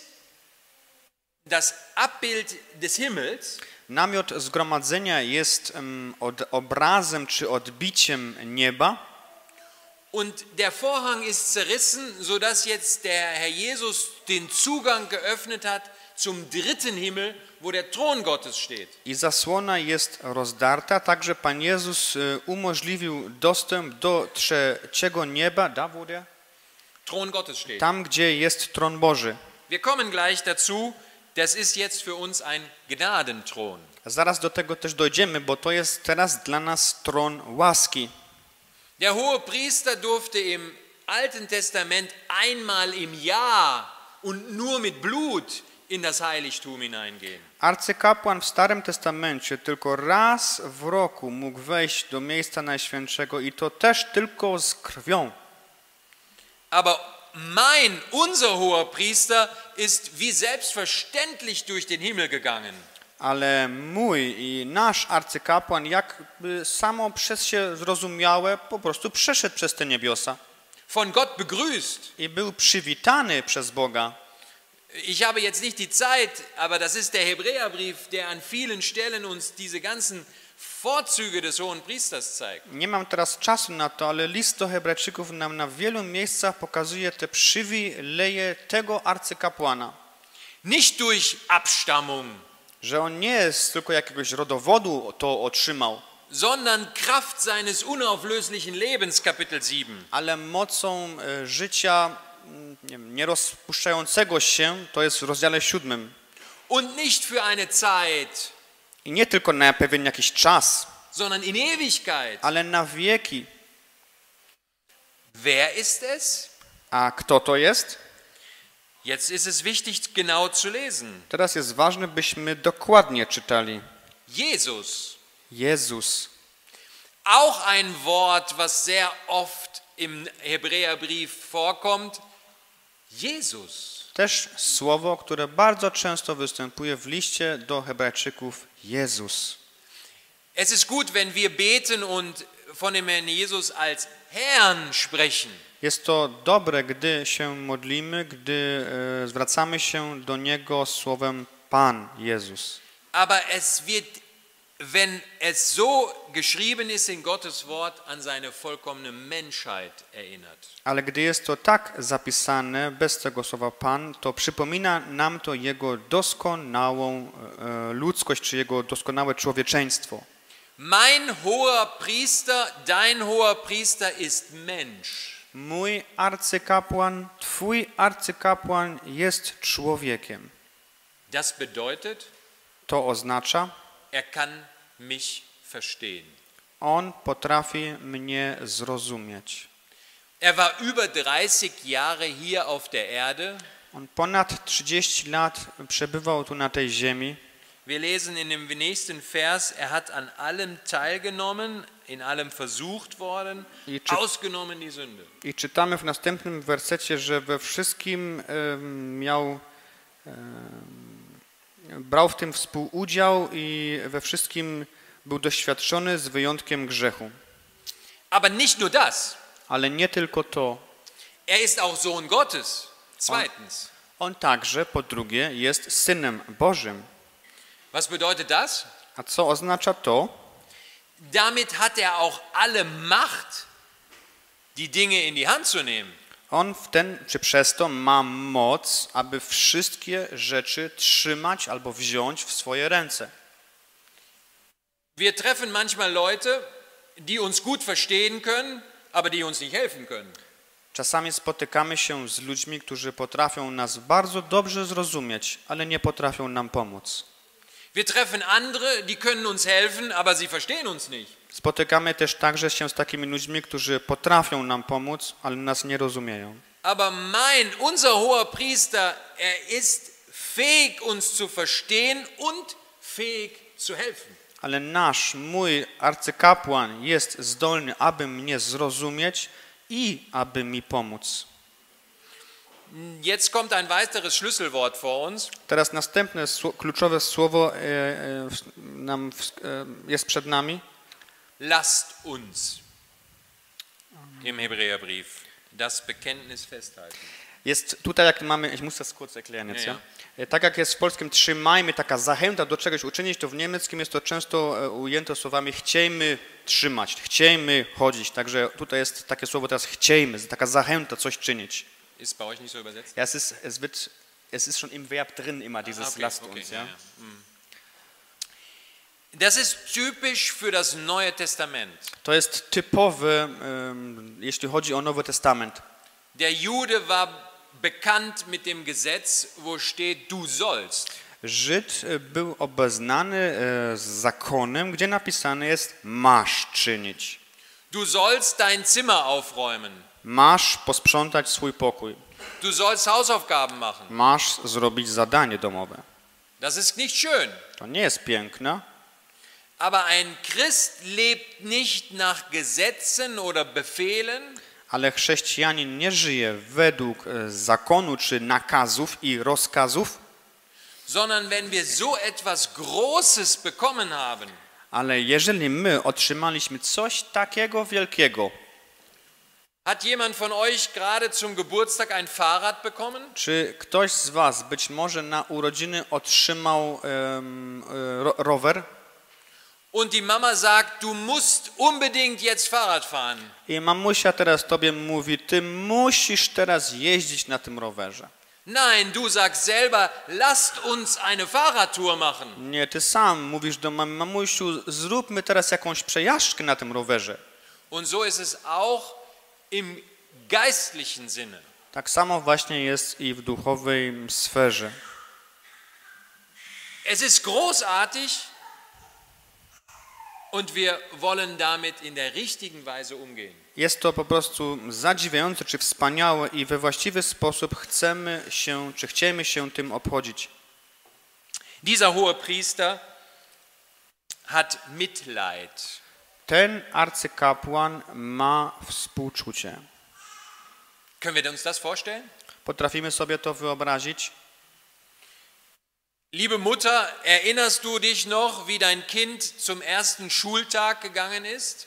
das Abbild des Himmels. Namiot zgromadzenia jest obrazem czy odbiciem nieba. Und der Vorhang ist zerrissen, sodass jetzt der Herr Jesus den Zugang geöffnet hat zum dritten Himmel, wo der Thron Gottes steht. I zasłona jest rozdarta, tak że Pan Jezus umożliwił dostęp do trzeciego nieba, da wo der? Thron Gottes steht. Tam, gdzie jest tron Boży. Wir kommen gleich dazu, das ist jetzt für uns ein Gnadenthron. Zaraz do tego też dojdziemy, bo to jest teraz dla nas tron łaski. Der Hohepriester durfte im Alten Testament einmal im Jahr und nur mit Blut in das Heiligtum hineingehen. Arcykapłan w Starym Testamencie tylko raz w roku mógł wejść do miejsca najświętszego i to też tylko z krwią. Aber unser Hohepriester ist wie selbstverständlich durch den Himmel gegangen. Ale mój i nasz arcykapłan jakby samo przez się zrozumiałe po prostu przeszedł przez te niebiosa. Von Gott begrüßt. I był przywitany przez Boga. Ich habe jetzt nicht die Zeit, aber das ist der Hebräerbrief, der an vielen Stellen uns diese ganzen Vorzüge des Hohenpriesters zeigt. Nie mam teraz czasu na to, ale list do Hebrajczyków nam na wielu miejscach pokazuje te przywileje tego arcykapłana. Nicht durch Abstammung, Że on nie jest tylko jakiegoś rodowodu to otrzymał, sondern Kraft seines unauflöslichen Lebens, Kapitel 7. ale mocą życia nierozpuszczającego się, to jest w rozdziale 7. Und nicht für eine Zeit, I nie tylko na pewien jakiś czas, sondern in Ewigkeit. ale na wieki. Wer ist es? A kto to jest? Jetzt ist es wichtig, genau zu lesen. Teraz jest ważne, byśmy dokładnie czytali. Jesus. Jezus. Auch ein Wort, was sehr oft im Hebräerbrief vorkommt. Jesus. Też słowo, które bardzo często występuje w liście do Hebrajczyków. Jezus. Es ist gut, wenn wir beten und von dem Herrn Jesus als Herrn sprechen. Jest to dobre, gdy się modlimy, gdy zwracamy się do Niego słowem Pan Jezus. Aber es wird wenn es so geschrieben ist in Gottes Wort, an seine vollkommene Menschheit erinnert. Ale gdy jest to tak zapisane, bez tego słowa Pan, to przypomina nam to Jego doskonałą ludzkość, czy Jego doskonałe człowieczeństwo. Mein hoher Priester, dein hoher Priester ist Mensch. Mój arcykapłan, twój arcykapłan jest człowiekiem. Das bedeutet, To oznacza, er kann mich verstehen. on potrafi mnie zrozumieć. Er war über 30 Jahre hier auf der Erde. On ponad 30 lat przebywał tu na tej ziemi. Wir lesen in dem nächsten Vers, er hat an allem teilgenommen, in allem versucht worden, ausgenommen die Sünde. I czytamy w następnym wersecie, że we wszystkim brał w tym współudział i we wszystkim był doświadczony z wyjątkiem grzechu. Aber nicht nur das. Ale nie tylko to. Er ist auch Sohn Gottes. Zweitens. On także, po drugie, jest Synem Bożym. Was bedeutet das? A co oznacza to? Damit hat er auch alle Macht, die Dinge in die Hand zu nehmen. On przez to ma moc, aby wszystkie rzeczy trzymać albo wziąć w swoje ręce. Wir treffen manchmal Leute, die uns gut verstehen können, aber die uns nicht helfen können. Czasami spotykamy się z ludźmi, którzy potrafią nas bardzo dobrze zrozumieć, ale nie potrafią nam pomóc. Wir treffen andere, die können uns helfen, aber sie verstehen uns nicht. Spotykamy też także się z takimi ludźmi, którzy potrafią nam pomóc, ale nas nie rozumieją. Aber unser hoher Priester, er ist fähig, uns zu verstehen und fähig zu helfen. Ale mój arcykapłan jest zdolny, aby mnie zrozumieć i aby mi pomóc. Jetzt kommt ein weiteres Schlüsselwort vor uns. Teraz następne kluczowe słowo jest przed nami. Lasst uns im Hebräerbrief das Bekenntnis festhalten. Jest tutaj, jak mamy, ich muss das kurz erklären jetzt, ja? Tak jak jest w polskim trzymajmy, taka zachęta do czegoś uczynić, to w niemieckim jest to często ujęte słowami chciejmy trzymać, chciejmy chodzić. Także tutaj jest takie słowo teraz chciejmy, taka zachęta coś czynić. Ist bei euch nicht so übersetzt? Ja, es ist schon im Verb drin immer dieses lasst uns, ja. Das ist typisch für das Neue Testament. To jest typowe, jeśli chodzi o Nowy Testament. Der Jude war bekannt mit dem Gesetz, wo steht du sollst. Żyd był obeznany z zakonem, gdzie napisane jest masz czynić. Du sollst dein Zimmer aufräumen. Masz posprzątać swój pokój. Du sollst Hausaufgaben machen. Masz zrobić zadanie domowe. Das ist nicht schön. To nie jest piękne. Aber ein Christ lebt nicht nach Gesetzen oder Befehlen. Ale chrześcijanin nie żyje według zakonu czy nakazów i rozkazów. Sondern wenn wir so etwas Großes bekommen haben. Ale jeżeli my otrzymaliśmy coś takiego wielkiego. Hat jemand von euch gerade zum Geburtstag ein Fahrrad bekommen? Czy ktoś z was być może na urodziny otrzymał rower? Und die Mama sagt, du musst unbedingt jetzt Fahrrad fahren. I mamusia teraz tobie mówi, ty musisz teraz jeździć na tym rowerze. Nein, du sagst selber, lasst uns eine Fahrradtour machen. Nie, ty sam mówisz do mamy, mamusiu, zróbmy teraz jakąś przejażdżkę na tym rowerze. Und so ist es auch im geistlichen Sinne. Tak samo właśnie jest i w duchowej sferze. Es ist großartig und wir wollen damit in der richtigen Weise umgehen. Jest to po prostu zadziwiające czy wspaniałe i we właściwy sposób chcemy się tym obchodzić. Dieser hohe Priester hat Mitleid. Ten arcykapłan ma współczucie. Können wir uns das vorstellen? Potrafimy sobie to wyobrazić? Liebe Mutter, erinnerst du dich noch, wie dein Kind zum ersten Schultag gegangen ist?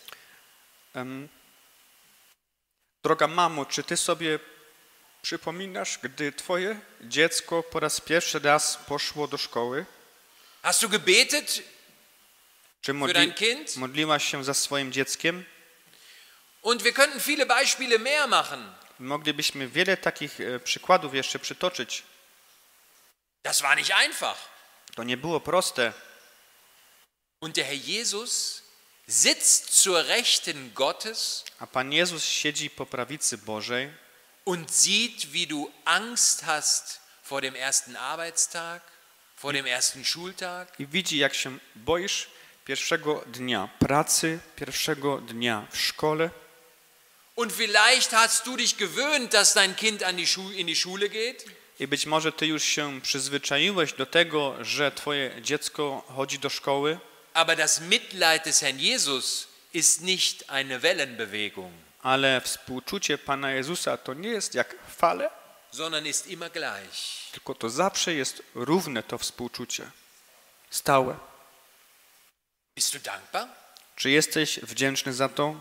Droga mamo, czy ty sobie przypominasz, gdy twoje dziecko po raz pierwszy poszło do szkoły? Hast du gebetet? Czy für dein Kind. modliłaś się za swoim dzieckiem? Und wir könnten viele Beispiele mehr machen. Moglibyśmy wiele takich przykładów jeszcze przytoczyć. Das war nicht einfach. To nie było proste. Und der Herr Jesus sitzt zur Rechten Gottes A Pan Jezus siedzi po prawicy Bożej und sieht, wie du Angst hast vor dem ersten Arbeitstag, vor dem ersten Schultag. i widzi, jak się boisz pierwszego dnia pracy, pierwszego dnia w szkole. Und vielleicht hast du dich gewöhnt, dass dein Kind in die Schule geht. I być może ty już się przyzwyczaiłeś do tego, że twoje dziecko chodzi do szkoły, Aber das Mitleid des Herrn Jesus ist nicht eine Wellenbewegung, ale współczucie Pana Jezusa to nie jest jak fale, sondern ist immer gleich. tylko to zawsze jest równe to współczucie. Stałe. Bist du dankbar? Czy jesteś wdzięczny za to?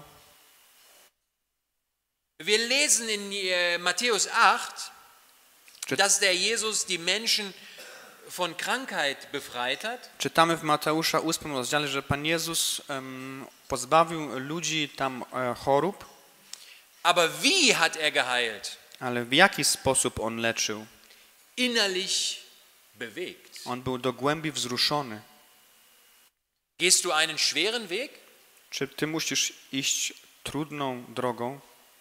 Wir lesen in Matthäus 8, Czy- dass der Jesus die Menschen von Krankheit befreit hat. Czytamy w Mateusza 8 rozdziale, że Pan Jezus pozbawił ludzi tam chorób, Aber wie hat er geheilt? ale w jaki sposób On leczył? Innerlich bewegt. On był do głębi wzruszony. Gehst du einen schweren Weg? Czy ty musisz iść trudną drogą?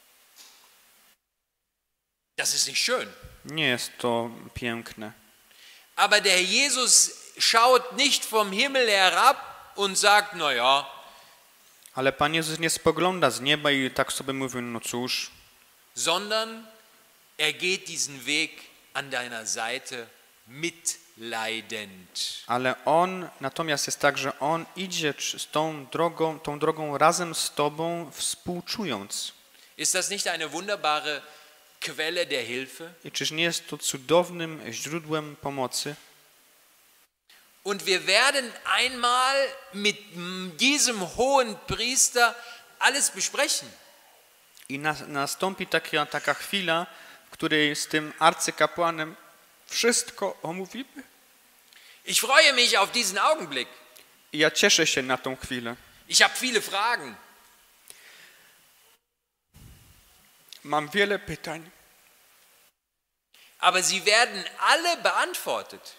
Das ist nicht schön. Nie jest to piękne. Aber der Jesus schaut nicht vom Himmel herab und sagt, na ja, Ale Pan Jezus nie spogląda z nieba i tak sobie mówi, no cóż, sondern er geht diesen Weg an deiner Seite mitleidend. ale On, natomiast jest tak, że On idzie z tą drogą razem z Tobą, współczując. Ist das nicht eine wunderbare Quelle der Hilfe? I czyż nie jest to cudownym źródłem pomocy? Und wir werden einmal mit diesem hohen Priester alles besprechen. I nastąpi taka chwila, w której z tym arcykapłanem wszystko omówimy. Ich freue mich auf diesen Augenblick. I ja cieszę się na tą chwilę. Ich habe viele Fragen. Mam wiele pytań, Aber sie werden alle beantwortet.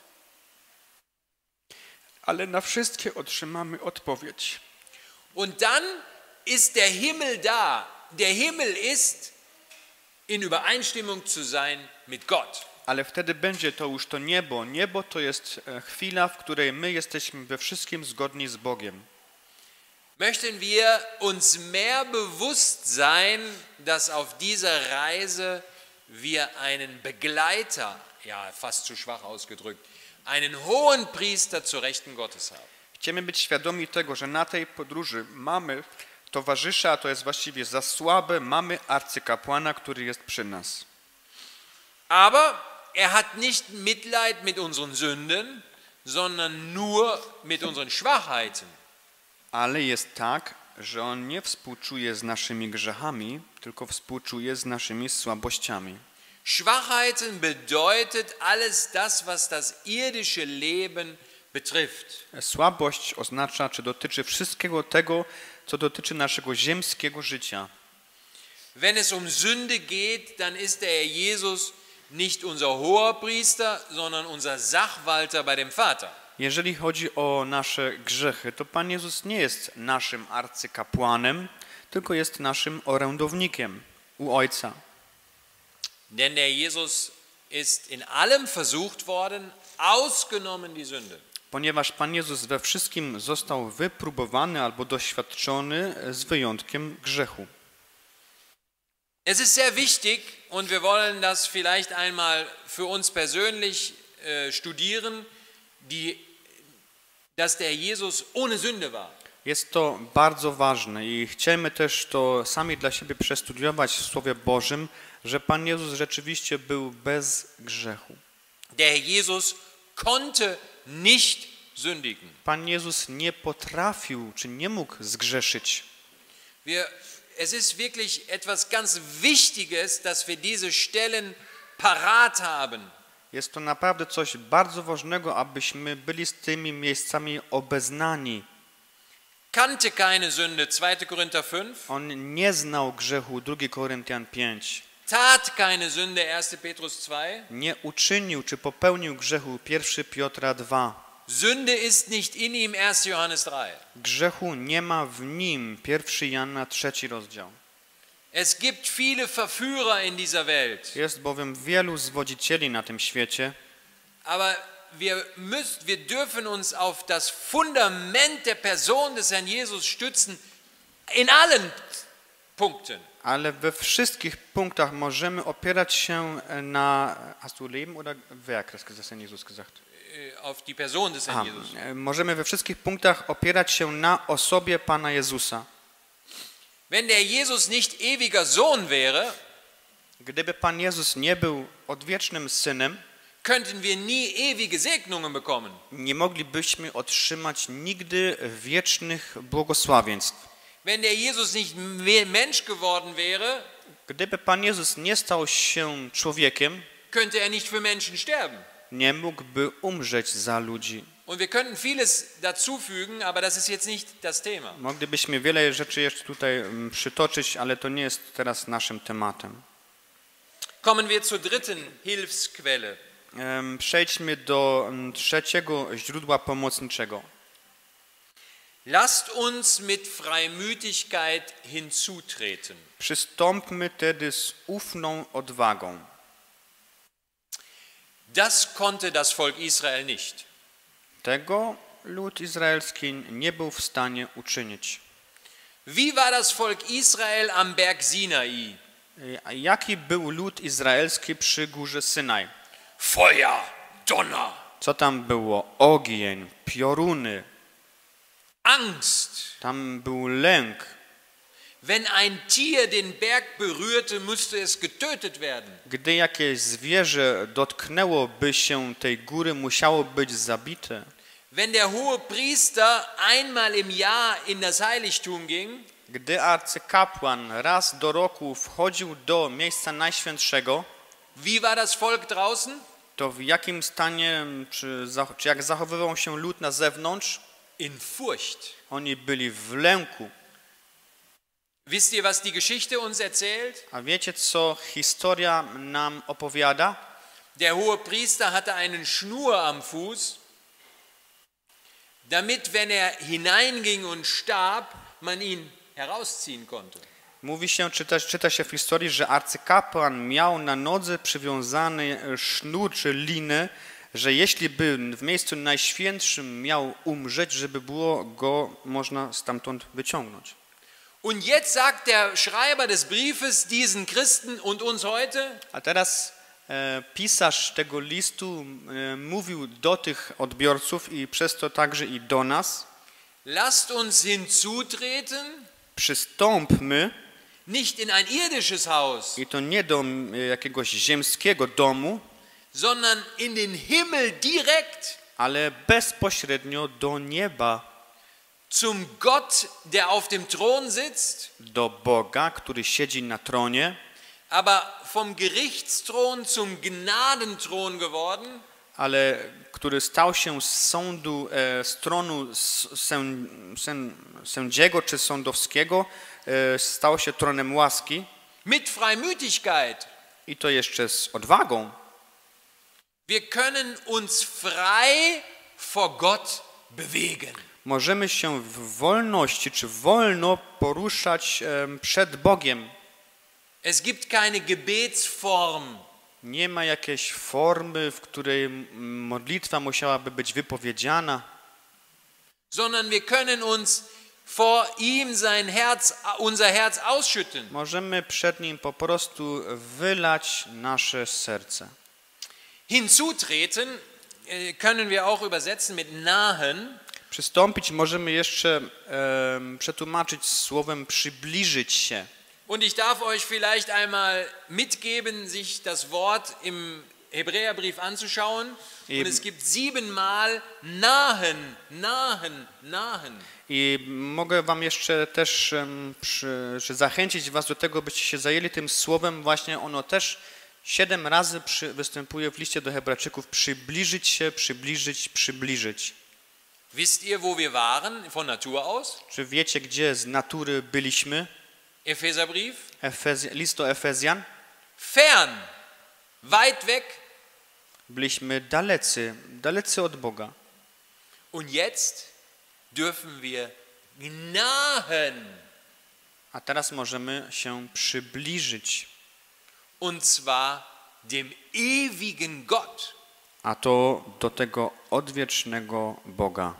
ale na wszystkie otrzymamy odpowiedź. Und dann ist der Himmel da. Der Himmel ist in Übereinstimmung zu sein mit Gott. Ale wtedy będzie to już to niebo. Niebo to jest chwila, w której my jesteśmy we wszystkim zgodni z Bogiem. Möchten wir uns mehr bewusst sein, dass auf dieser Reise wir einen Begleiter, ja fast zu schwach ausgedrückt, einen hohen Priester zur Rechten Gottes haben. Chcemy być świadomi tego, że na tej podróży mamy towarzysza, a to jest właściwie za słabe, mamy arcykapłana, który jest przy nas. Aber er hat nicht Mitleid mit unseren Sünden, sondern nur mit unseren Schwachheiten. Ale jest tak, że On nie współczuje z naszymi grzechami, tylko współczuje z naszymi słabościami. Schwachheiten bedeutet alles das, was das irdische Leben betrifft. Słabość oznacza, czy dotyczy wszystkiego tego, co dotyczy naszego ziemskiego życia. Wenn es um Sünde geht, dann ist der Herr Jesus nicht unser Hoherpriester, sondern unser Sachwalter bei dem Vater. Jeżeli chodzi o nasze grzechy, to Pan Jezus nie jest naszym arcykapłanem, tylko jest naszym orędownikiem u Ojca. Denn der Jesus ist in allem versucht worden, ausgenommen die Sünde. Ponieważ Pan Jezus we wszystkim został wypróbowany albo doświadczony z wyjątkiem grzechu. Es ist sehr wichtig und wir wollen das vielleicht einmal für uns persönlich studieren, dass der Jesus ohne Sünde war. Jest to bardzo ważne i chcemy też to sami dla siebie przestudiować w Słowie Bożym, że Pan Jezus rzeczywiście był bez grzechu. Der Jesus konnte nicht sündigen. Pan Jezus nie potrafił, czy nie mógł zgrzeszyć. Es ist wirklich etwas ganz Wichtiges, dass wir diese Stellen parat haben. Jest to naprawdę coś bardzo ważnego, abyśmy byli z tymi miejscami obeznani. kannte keine Sünde, 2. Korinther 5, On nie znał grzechu, 2 Koryntian 5. tat keine Sünde, 1. Petrus 2. Nie uczynił czy popełnił grzechu, 1 Piotra 2. Sünde ist nicht in ihm, 1. Johannes 3. Grzechu nie ma w nim, 1 Jana 3 rozdział. Es gibt viele Verführer in dieser Welt, Jest bowiem wielu zwodzicieli na tym świecie, aber wir dürfen uns auf das Fundament der Person des Herrn Jesus stützen, in allen Punkten. ale we wszystkich punktach możemy opierać się na... Hast du Leben oder Werk, das Herr Jesus gesagt? Auf die Person des Herrn Jesus. Możemy we wszystkich punktach opierać się na osobie Pana Jezusa. Wenn der Jesus nicht ewiger Sohn wäre, Gdyby Pan Jezus nie był odwiecznym Synem, könnten wir nie ewige Segnungen bekommen. nie moglibyśmy otrzymać nigdy wiecznych błogosławieństw. Wenn der Jesus nicht Mensch geworden wäre, Gdyby Pan Jezus nie stał się człowiekiem, könnte er nicht für Menschen sterben. nie mógłby umrzeć za ludzi. Und wir könnten vieles dazufügen, aber das ist jetzt nicht das Thema. Moglibyśmy wiele rzeczy jeszcze tutaj przytoczyć, ale to nie jest teraz naszym tematem. Kommen wir zur dritten Hilfsquelle. Przejdźmy do trzeciego źródła pomocniczego. Lasst uns mit Freimütigkeit hinzutreten. Przystąpmy tedy z ufną odwagą. Das konnte das Volk Israel nicht. Tego lud izraelski nie był w stanie uczynić. Wie war das Volk Israel am Berg Sinai? A jaki był lud izraelski przy górze Synaj? Feuer, Donner, Co tam było? Ogień, pioruny, Angst. tam był lęk. Wenn ein Tier den Berg berührte, musste es getötet werden. Gdy jakieś zwierzę dotknęłoby się tej góry, musiało być zabite. Wenn der hohe Priester einmal im Jahr in das Heiligtum ging, Gdy arcykapłan raz do roku wchodził do miejsca najświętszego, wie war das Volk draußen? to w jakim stanie, czy jak zachowywał się lud na zewnątrz? In Furcht. Oni byli w lęku. Wisst ihr, was die Geschichte uns erzählt? A wiecie, co historia nam opowiada? Der hohe Priester hatte einen Schnur am Fuß, damit, wenn er hineinging und starb, man ihn herausziehen konnte. Mówi się, czyta się w historii, że arcykapłan miał na nodze przywiązany sznur czy linę, że jeśli by w miejscu najświętszym miał umrzeć, żeby było go można stamtąd wyciągnąć. Und jetzt sagt der Schreiber des Briefes diesen Christen und uns heute: A teraz pisarz tego listu mówił do tych odbiorców i przez to także i do nas: lasst uns hinzutreten, przystąpmy, nicht in ein irdisches Haus, i to nie do jakiegoś ziemskiego domu, sondern in den Himmel direkt, ale bezpośrednio do nieba, zum Gott, der auf dem Thron sitzt, do Boga, który siedzi na tronie, aber vom Gerichtsthron zum Gnadenthron geworden, ale który stał się z sądu, z tronu sędziego czy sądowskiego, stał się tronem łaski, mit Freimütigkeit. i to jeszcze z odwagą. Wir können uns frei vor Gott bewegen. Możemy się w wolności czy wolno poruszać przed Bogiem. Es gibt keine Gebetsform, Nie ma jakiejś formy, w której modlitwa musiałaby być wypowiedziana, sondern wir können uns vor ihm unser Herz ausschütten. możemy przed Nim po prostu wylać nasze serce. Hinzutreten können wir auch übersetzen mit nahen. Przystąpić możemy jeszcze przetłumaczyć słowem przybliżyć się. Und ich darf euch vielleicht einmal mitgeben, sich das Wort im Hebräerbrief anzuschauen. Und es gibt 7 Mal nahen, nahen, nahen. I mogę wam jeszcze też zachęcić was do tego, byście się zajęli tym słowem. Właśnie ono też 7 razy występuje w liście do Hebrajczyków. Przybliżyć się, przybliżyć, przybliżyć. Wisst ihr, wo wir waren von Natur aus? Czy wiecie, gdzie z natury byliśmy? Epheserbrief. List do Efezjan. Fern, weit weg. Byliśmy dalecy od Boga. Und jetzt dürfen wir nahen. A teraz możemy się przybliżyć. Und zwar dem ewigen Gott. A to do tego odwiecznego Boga.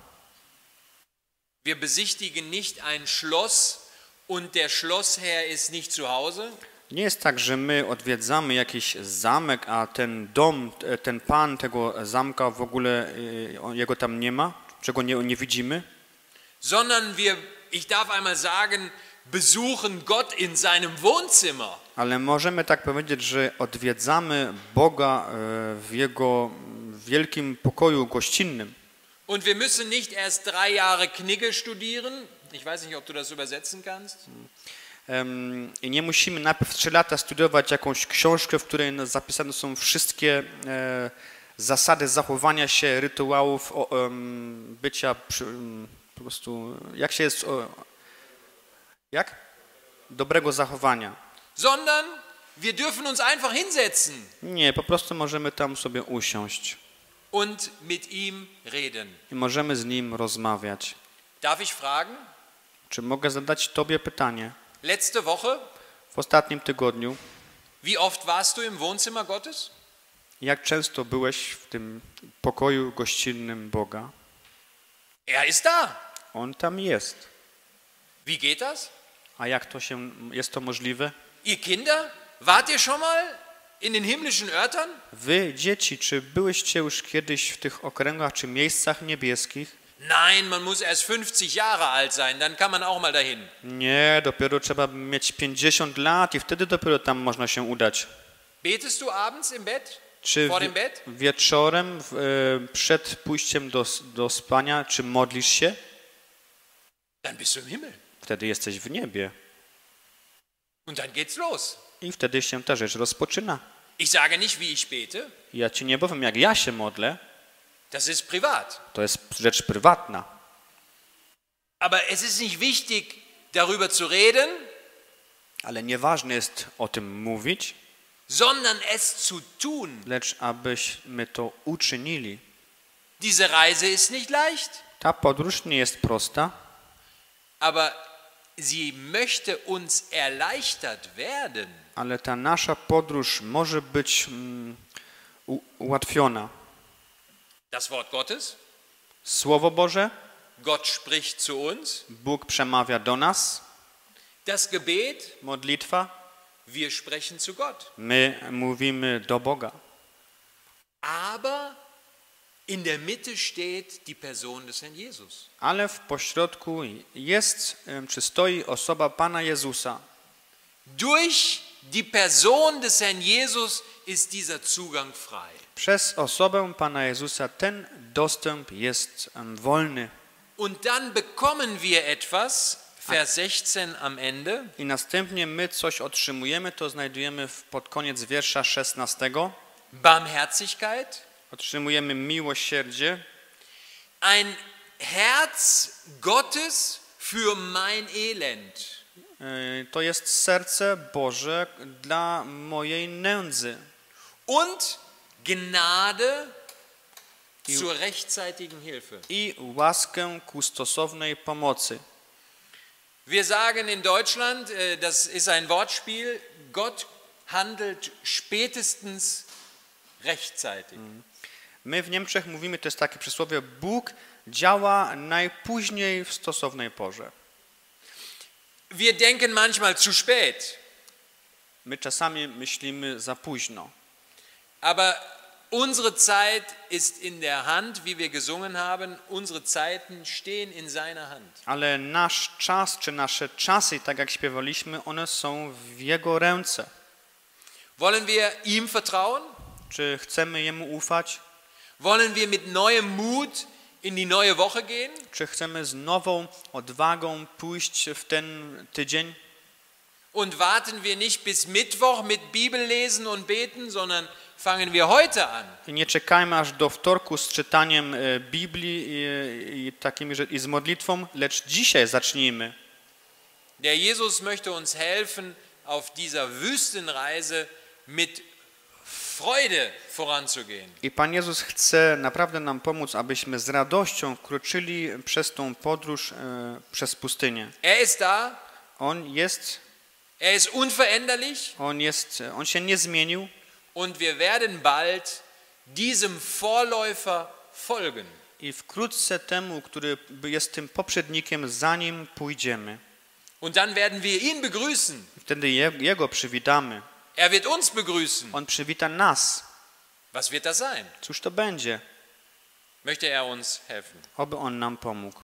Wir besichtigen nicht ein Schloss und der Schlossherr ist nicht zu Hause. Nie jest tak, że my odwiedzamy jakiś zamek, a ten dom, ten pan tego zamka w ogóle jego tam nie ma, czego nie widzimy. Sondern wir, ich darf einmal sagen, besuchen Gott in seinem Wohnzimmer. Ale możemy tak powiedzieć, że odwiedzamy Boga w jego wielkim pokoju gościnnym. Und wir müssen nicht erst 3 Jahre Knigge studieren. Ich weiß nicht, ob du das übersetzen kannst. I nie musimy najpierw 3 lata studiować jakąś książkę, w której zapisane są wszystkie zasady zachowania się, rytuałów, bycia po prostu, jak się jest, jak? Dobrego zachowania. Sondern wir dürfen uns einfach hinsetzen Nie, po prostu możemy tam sobie usiąść und mit ihm reden. i możemy z nim rozmawiać. Darf ich fragen? Czy mogę zadać tobie pytanie? Letzte Woche, W ostatnim tygodniu, wie oft warst du im Wohnzimmer Gottes? jak często byłeś w tym pokoju gościnnym Boga? Er ist da. On tam jest. Wie geht das? A jak jest to możliwe? Ihr Kinder, wart ihr schon mal in den himmlischen Örtern? Wy, dzieci, czy byłyście już kiedyś w tych okręgach czy miejscach niebieskich? Nein, man muss erst 50 Jahre alt sein, dann kann man auch mal dahin. Nie, dopiero trzeba mieć 50 lat i wtedy dopiero tam można się udać. Betest du abends im Bett? Czy Vor dem Bett? wieczorem przed pójściem do spania, czy modlisz się? Dann bist du im Himmel. Wtedy jesteś w niebie. Und dann geht's los. I wtedy się ta rzecz rozpoczyna. Ich sage nicht, wie ich bete. Ja ci nie powiem, jak ja się modlę. Das ist privat. To jest rzecz prywatna. Aber es ist nicht wichtig, darüber zu reden, Ale nieważne jest o tym mówić, sondern es zu tun. lecz abyśmy to uczynili. Diese Reise ist nicht leicht, Ta podróż nie jest prosta, aber sie möchte uns erleichtert werden. ale ta nasza podróż może być ułatwiona. Das Wort Gottes, Słowo Boże, Gott spricht zu uns. Bóg przemawia do nas, Das Gebet, modlitwa, wir sprechen zu Gott. my mówimy do Boga. Aber in der Mitte steht die Person des Herrn Jesus. Ale w pośrodku jest, czy stoi osoba Pana Jezusa. Durch die Person des Herrn Jesus ist dieser Zugang frei. Przez osobę Pana Jezusa ten dostęp jest wolny. Und dann bekommen wir etwas, Vers 16 am Ende. I następnie my coś otrzymujemy, to znajdujemy pod koniec wiersza 16. Barmherzigkeit. Otrzymujemy miłosierdzie. Ein Herz Gottes für mein Elend. To jest serce Boże dla mojej nędzy. Und Gnade zur rechtzeitigen Hilfe. I łaskę ku stosownej pomocy. Wir sagen in Deutschland, das ist ein Wortspiel, Gott handelt spätestens rechtzeitig. My w Niemczech mówimy, to jest takie przysłowie, Bóg działa najpóźniej w stosownej porze. Wir denken manchmal zu spät. My czasami myślimy za późno. Aber unsere Zeit ist in der Hand, wie wir gesungen haben. Unsere Zeiten stehen in seiner Hand. Ale nasz czas, czy nasze czasy, tak jak śpiewaliśmy, one są w Jego ręce. Wollen wir ihm vertrauen? Czy chcemy Jemu ufać? Wollen wir mit neuem Mut in die neue Woche gehen? Czy chcemy z nową odwagą pójść w ten tydzień? Und warten wir nicht bis Mittwoch mit Bibellesen und Beten, sondern fangen wir heute an. I nie czekajmy aż do wtorku z czytaniem Biblii i z modlitwą, lecz dzisiaj zacznijmy. Der Jesus möchte uns helfen, auf dieser Wüstenreise mit Freude voranzugehen. I Pan Jezus chce naprawdę nam pomóc, abyśmy z radością wkroczyli przez tą podróż przez pustynię. Er ist da, On jest, unveränderlich on się nie zmienił und wir werden bald diesem Vorläufer folgen. i wkrótce temu, który jest tym poprzednikiem, za nim pójdziemy. Und dann werden wir ihn begrüßen. Wtedy Jego przywitamy. Er wird uns begrüßen. On przywita nas. Was wird das sein? Cóż to będzie? Möchte er uns helfen? Oby On nam pomógł.